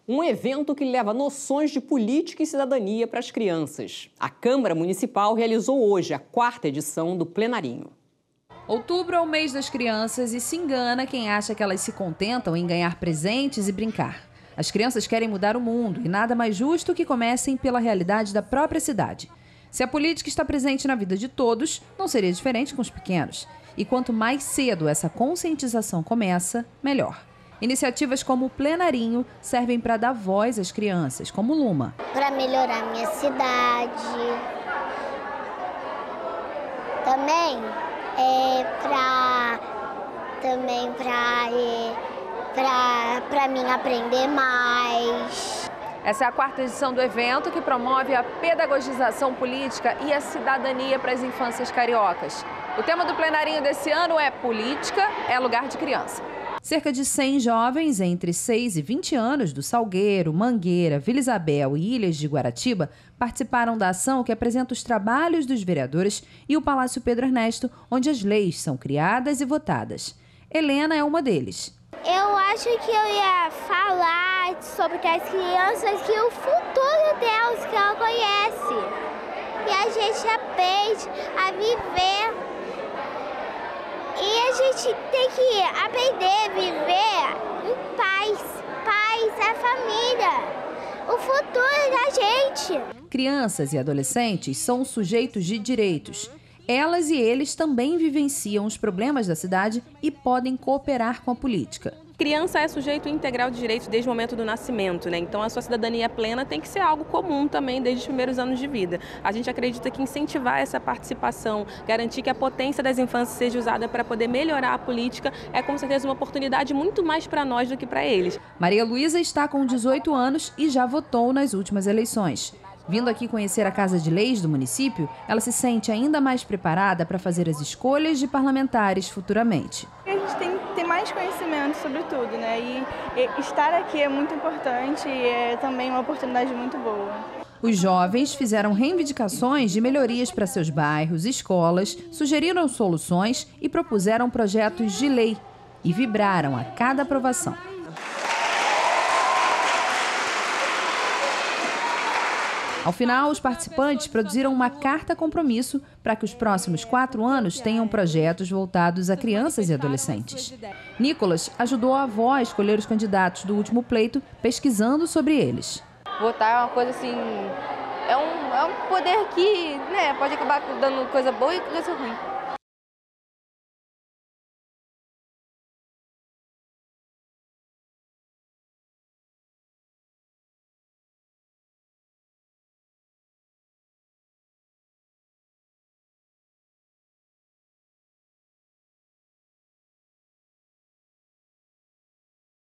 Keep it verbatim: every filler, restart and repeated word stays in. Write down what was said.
Um evento que leva noções de política e cidadania para as crianças. A Câmara Municipal realizou hoje a quarta edição do Plenarinho. Outubro é o mês das crianças e se engana quem acha que elas se contentam em ganhar presentes e brincar. As crianças querem mudar o mundo e nada mais justo que comecem pela realidade da própria cidade. Se a política está presente na vida de todos, não seria diferente com os pequenos. E quanto mais cedo essa conscientização começa, melhor. Iniciativas como o Plenarinho servem para dar voz às crianças, como Luma. Para melhorar minha cidade. Também é para também para é, para para mim aprender mais. Essa é a quarta edição do evento que promove a pedagogização política e a cidadania para as infâncias cariocas. O tema do Plenarinho desse ano é Política é lugar de criança. Cerca de cem jovens entre seis e vinte anos do Salgueiro, Mangueira, Vila Isabel e Ilhas de Guaratiba participaram da ação que apresenta os trabalhos dos vereadores e o Palácio Pedro Ernesto, onde as leis são criadas e votadas. Helena é uma deles. Eu acho que eu ia falar sobre as crianças, que o futuro delas que ela conhece. E a gente aprende a viver. E a gente tem que aprender a viver em paz. Paz é família. O futuro é da gente. Crianças e adolescentes são sujeitos de direitos. Elas e eles também vivenciam os problemas da cidade e podem cooperar com a política. Criança é sujeito integral de direitos desde o momento do nascimento, né? Então a sua cidadania plena tem que ser algo comum também desde os primeiros anos de vida. A gente acredita que incentivar essa participação, garantir que a potência das infâncias seja usada para poder melhorar a política é com certeza uma oportunidade muito mais para nós do que para eles. Maria Luísa está com dezoito anos e já votou nas últimas eleições. Vindo aqui conhecer a Casa de Leis do município, ela se sente ainda mais preparada para fazer as escolhas de parlamentares futuramente. A gente tem que ter mais conhecimento sobre tudo, né? E, e estar aqui é muito importante e é também uma oportunidade muito boa. Os jovens fizeram reivindicações de melhorias para seus bairros, escolas, sugeriram soluções e propuseram projetos de lei e vibraram a cada aprovação. Ao final, os participantes produziram uma carta compromisso para que os próximos quatro anos tenham projetos voltados a crianças e adolescentes. Nicolas ajudou a avó a escolher os candidatos do último pleito, pesquisando sobre eles. Votar é uma coisa assim, é um, é um poder que, né, pode acabar dando coisa boa e coisa ruim.